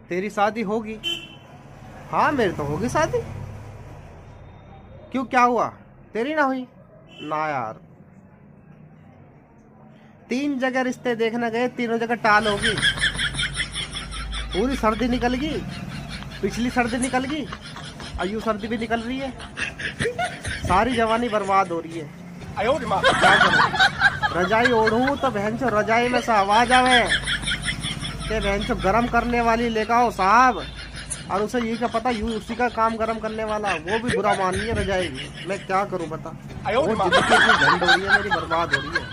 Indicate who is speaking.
Speaker 1: तेरी शादी होगी? हाँ मेरी तो होगी शादी। क्यों, क्या हुआ? तेरी ना हुई? ना यार, 3 जगह रिश्ते देखने गए, तीनों जगह टाल होगी। पूरी सर्दी निकल गई, पिछली सर्दी निकल गई, अयू सर्दी भी निकल रही है, सारी जवानी बर्बाद हो रही है। क्या करूं? रजाई ओढ़ूं तो बहनचो रजाई में से आवाज आवे कि बहनचो गरम करने वाली लेकर आओ साहब, और उसे ये क्या पता यूं उसी का काम गरम करने वाला, वो भी बुरा मानिए रजाई भी। मैं क्या करूं बता, वो जिंदगी इतनी झंड हो रही है मेरी, बर्बाद हो रही है।